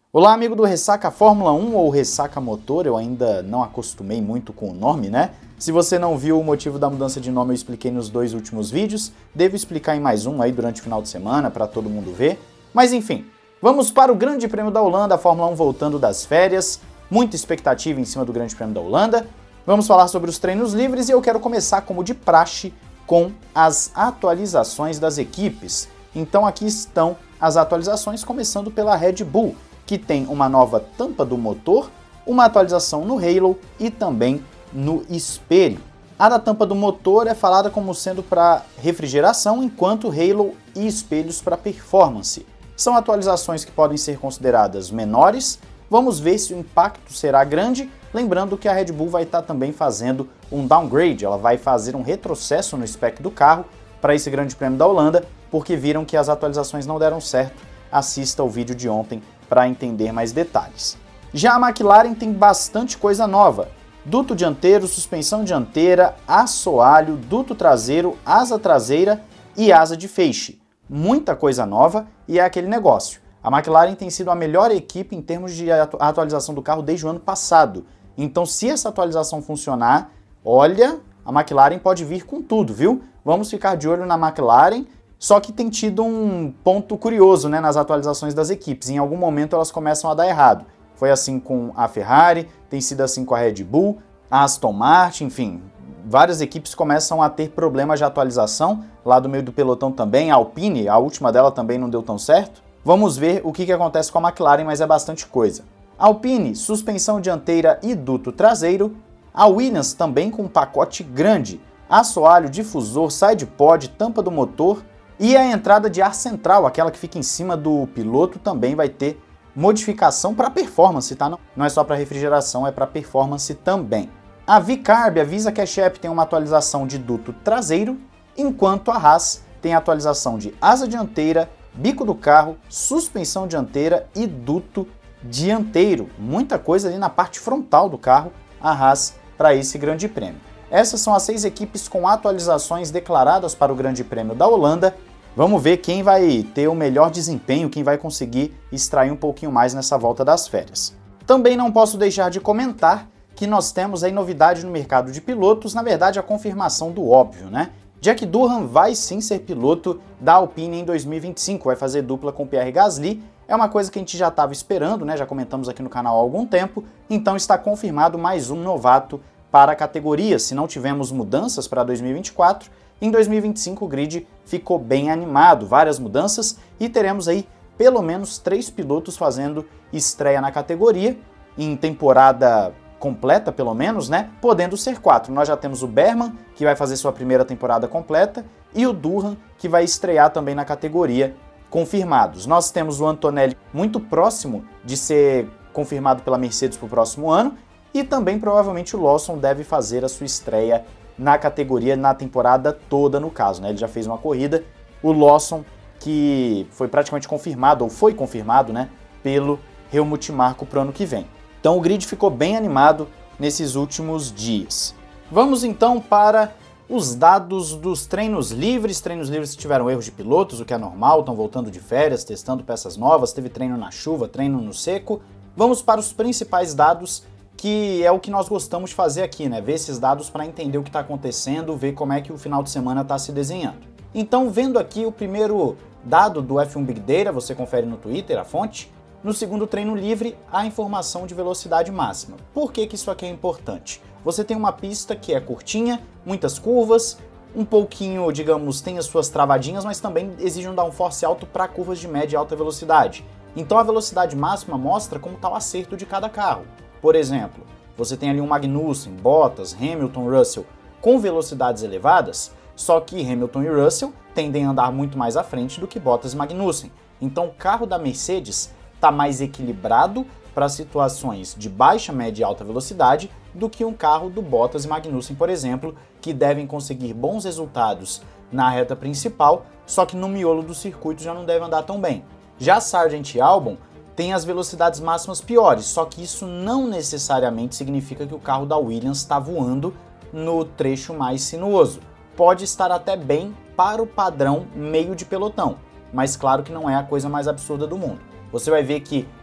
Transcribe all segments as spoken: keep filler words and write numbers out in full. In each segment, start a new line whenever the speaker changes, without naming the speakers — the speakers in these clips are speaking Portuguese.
Olá, amigo do Ressaca Fórmula um ou Ressaca Motor, eu ainda não acostumei muito com o nome, né? Se você não viu o motivo da mudança de nome, eu expliquei nos dois últimos vídeos, devo explicar em mais um aí durante o final de semana para todo mundo ver. Mas enfim, vamos para o Grande Prêmio da Holanda, a Fórmula um voltando das férias, muita expectativa em cima do Grande Prêmio da Holanda. Vamos falar sobre os treinos livres e eu quero começar, como de praxe, com as atualizações das equipes. Então aqui estão as atualizações, começando pela Red Bull, que tem uma nova tampa do motor, uma atualização no halo e também no espelho. A da tampa do motor é falada como sendo para refrigeração, enquanto halo e espelhos para performance. São atualizações que podem ser consideradas menores, vamos ver se o impacto será grande, lembrando que a Red Bull vai estar também fazendo um downgrade, ela vai fazer um retrocesso no spec do carro para esse Grande Prêmio da Holanda, porque viram que as atualizações não deram certo. Assista o vídeo de ontem para entender mais detalhes. Já a McLaren tem bastante coisa nova. Duto dianteiro, suspensão dianteira, assoalho, duto traseiro, asa traseira e asa de feixe. Muita coisa nova e é aquele negócio. A McLaren tem sido a melhor equipe em termos de atualização do carro desde o ano passado. Então, se essa atualização funcionar, olha, a McLaren pode vir com tudo, viu? Vamos ficar de olho na McLaren. Só que tem tido um ponto curioso, né, nas atualizações das equipes. Em algum momento elas começam a dar errado. Foi assim com a Ferrari, tem sido assim com a Red Bull, a Aston Martin, enfim. Várias equipes começam a ter problemas de atualização. Lá do meio do pelotão também, a Alpine, a última dela também não deu tão certo. Vamos ver o que, que acontece com a McLaren, mas é bastante coisa. Alpine, suspensão dianteira e duto traseiro. A Williams também com um pacote grande. Assoalho, difusor, sidepod, tampa do motor. E a entrada de ar central, aquela que fica em cima do piloto, também vai ter modificação para performance, tá? Não é só para refrigeração, é para performance também. A V-Carb avisa que a Shep tem uma atualização de duto traseiro, enquanto a Haas tem atualização de asa dianteira, bico do carro, suspensão dianteira e duto dianteiro. Muita coisa ali na parte frontal do carro, a Haas, para esse Grande Prêmio. Essas são as seis equipes com atualizações declaradas para o Grande Prêmio da Holanda. Vamos ver quem vai ter o melhor desempenho, quem vai conseguir extrair um pouquinho mais nessa volta das férias. Também não posso deixar de comentar que nós temos aí novidade no mercado de pilotos, na verdade a confirmação do óbvio, né? Jack Durham vai sim ser piloto da Alpine em dois mil e vinte e cinco, vai fazer dupla com Pierre Gasly, é uma coisa que a gente já estava esperando, né? Já comentamos aqui no canal há algum tempo, então está confirmado mais um novato para a categoria. Se não tivemos mudanças para dois mil e vinte e quatro, em dois mil e vinte e cinco o grid ficou bem animado, várias mudanças, e teremos aí pelo menos três pilotos fazendo estreia na categoria, em temporada completa pelo menos, né? Podendo ser quatro. Nós já temos o Berman, que vai fazer sua primeira temporada completa, e o Durham, que vai estrear também na categoria, confirmados. Nós temos o Antonelli muito próximo de ser confirmado pela Mercedes para o próximo ano, e também provavelmente o Lawson deve fazer a sua estreia na categoria, na temporada toda no caso, né? Ele já fez uma corrida, o Lawson, que foi praticamente confirmado, ou foi confirmado, né, pelo Helmut Marko para o ano que vem. Então o grid ficou bem animado nesses últimos dias. Vamos então para os dados dos treinos livres. Treinos livres que tiveram erros de pilotos, o que é normal, estão voltando de férias, testando peças novas, teve treino na chuva, treino no seco. Vamos para os principais dados, que é o que nós gostamos de fazer aqui, né? Ver esses dados para entender o que está acontecendo, ver como é que o final de semana está se desenhando. Então, vendo aqui o primeiro dado do F um Big Data, você confere no Twitter, a fonte. No segundo treino livre, a informação de velocidade máxima. Por que que isso aqui é importante? Você tem uma pista que é curtinha, muitas curvas, um pouquinho, digamos, tem as suas travadinhas, mas também exige um downforce alto para curvas de média e alta velocidade. Então a velocidade máxima mostra como está o acerto de cada carro. Por exemplo, você tem ali um Magnussen, Bottas, Hamilton, Russell com velocidades elevadas, só que Hamilton e Russell tendem a andar muito mais à frente do que Bottas e Magnussen. Então o carro da Mercedes está mais equilibrado para situações de baixa, média e alta velocidade do que um carro do Bottas e Magnussen, por exemplo, que devem conseguir bons resultados na reta principal, só que no miolo do circuito já não deve andar tão bem. Já Sargent e Albon tem as velocidades máximas piores, só que isso não necessariamente significa que o carro da Williams está voando no trecho mais sinuoso. Pode estar até bem para o padrão meio de pelotão, mas claro que não é a coisa mais absurda do mundo. Você vai ver que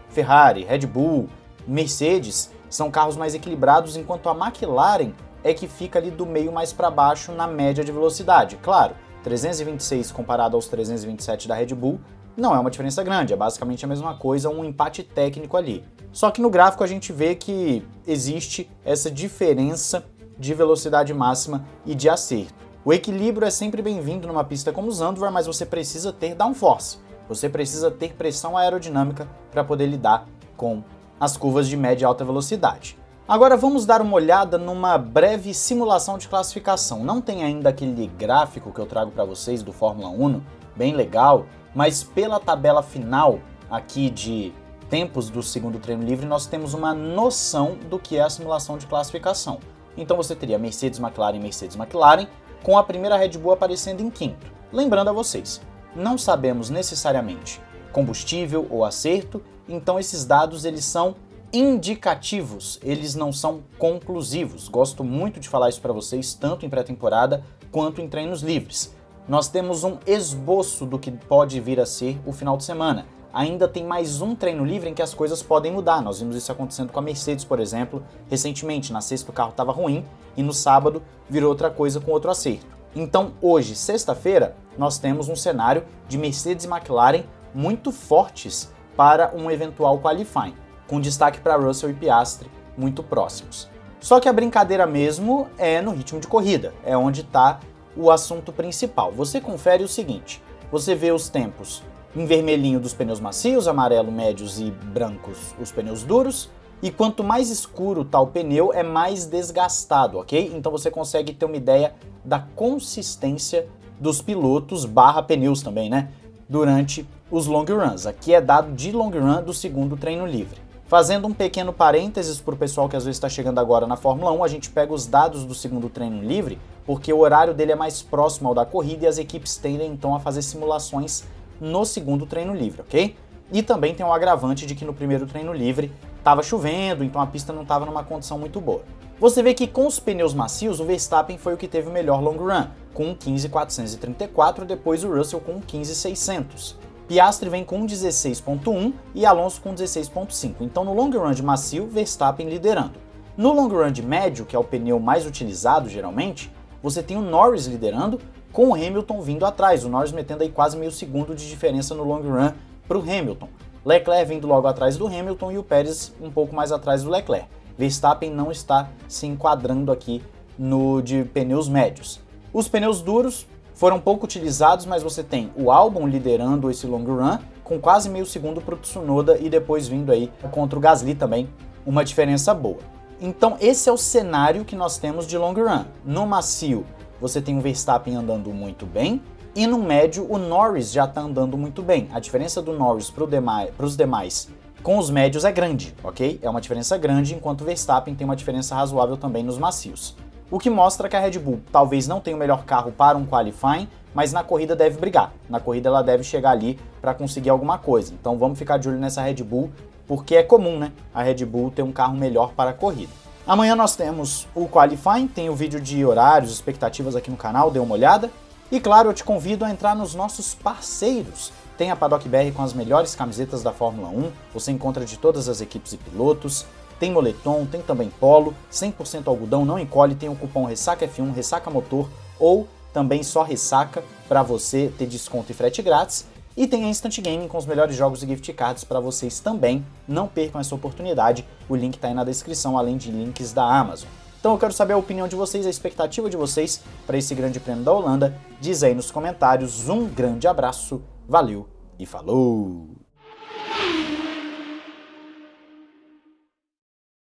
Ferrari, Red Bull, Mercedes são carros mais equilibrados, enquanto a McLaren é que fica ali do meio mais para baixo na média de velocidade. Claro, trezentos e vinte e seis comparado aos trezentos e vinte e sete da Red Bull não é uma diferença grande, é basicamente a mesma coisa, um empate técnico ali. Só que no gráfico a gente vê que existe essa diferença de velocidade máxima e de acerto. O equilíbrio é sempre bem-vindo numa pista como Zandvoort, mas você precisa ter downforce, você precisa ter pressão aerodinâmica para poder lidar com as curvas de média e alta velocidade. Agora vamos dar uma olhada numa breve simulação de classificação. Não tem ainda aquele gráfico que eu trago para vocês do Fórmula um, bem legal, mas pela tabela final aqui de tempos do segundo treino livre, nós temos uma noção do que é a simulação de classificação. Então você teria Mercedes, McLaren, Mercedes, McLaren, com a primeira Red Bull aparecendo em quinto. Lembrando a vocês, não sabemos necessariamente combustível ou acerto, então esses dados eles são indicativos, eles não são conclusivos. Gosto muito de falar isso para vocês, tanto em pré-temporada quanto em treinos livres. Nós temos um esboço do que pode vir a ser o final de semana. Ainda tem mais um treino livre em que as coisas podem mudar. Nós vimos isso acontecendo com a Mercedes, por exemplo, recentemente. Na sexta o carro estava ruim e no sábado virou outra coisa com outro acerto. Então hoje, sexta-feira, nós temos um cenário de Mercedes e McLaren muito fortes para um eventual qualifying, com destaque para Russell e Piastri muito próximos. Só que a brincadeira mesmo é no ritmo de corrida, é onde está o assunto principal. Você confere o seguinte, você vê os tempos em vermelhinho dos pneus macios, amarelo, médios e brancos os pneus duros, e quanto mais escuro está o pneu, é mais desgastado, ok? Então você consegue ter uma ideia da consistência dos pilotos barra pneus também, né? Durante os long runs. Aqui é dado de long run do segundo treino livre. Fazendo um pequeno parênteses para o pessoal que às vezes está chegando agora na Fórmula um, a gente pega os dados do segundo treino livre, porque o horário dele é mais próximo ao da corrida e as equipes tendem então a fazer simulações no segundo treino livre, ok? E também tem um agravante de que no primeiro treino livre estava chovendo, então a pista não estava numa condição muito boa. Você vê que com os pneus macios, o Verstappen foi o que teve o melhor long run, com um quinze quatrocentos e trinta e quatro, depois o Russell com um quinze seiscentos. Piastri vem com um dezesseis ponto um e Alonso com dezesseis ponto cinco. Então no long run de macio, Verstappen liderando. No long run de médio, que é o pneu mais utilizado geralmente, você tem o Norris liderando, com o Hamilton vindo atrás, o Norris metendo aí quase meio segundo de diferença no long run para o Hamilton. Leclerc vindo logo atrás do Hamilton e o Pérez um pouco mais atrás do Leclerc. Verstappen não está se enquadrando aqui no de pneus médios. Os pneus duros foram pouco utilizados, mas você tem o Albon liderando esse long run, com quase meio segundo para o Tsunoda e depois vindo aí contra o Gasly também, uma diferença boa. Então esse é o cenário que nós temos de long run. No macio, você tem o Verstappen andando muito bem, e no médio o Norris já está andando muito bem. A diferença do Norris para os demais com os médios é grande, ok? É uma diferença grande, enquanto o Verstappen tem uma diferença razoável também nos macios. O que mostra que a Red Bull talvez não tenha o melhor carro para um qualifying, mas na corrida deve brigar. Na corrida ela deve chegar ali para conseguir alguma coisa. Então vamos ficar de olho nessa Red Bull, porque é comum, né? A Red Bull ter um carro melhor para a corrida. Amanhã nós temos o qualifying, tem o vídeo de horários, expectativas aqui no canal, dê uma olhada. E claro, eu te convido a entrar nos nossos parceiros. Tem a Paddock B R com as melhores camisetas da Fórmula um, você encontra de todas as equipes e pilotos. Tem moletom, tem também polo, cem por cento algodão, não encolhe, tem o cupom Ressaca F um, Ressaca Motor ou também só Ressaca para você ter desconto e frete grátis. E tem a Instant Gaming com os melhores jogos e gift cards para vocês também. Não percam essa oportunidade, o link está aí na descrição, além de links da Amazon. Então eu quero saber a opinião de vocês, a expectativa de vocês para esse grande prêmio da Holanda. Diz aí nos comentários. Um grande abraço, valeu e falou!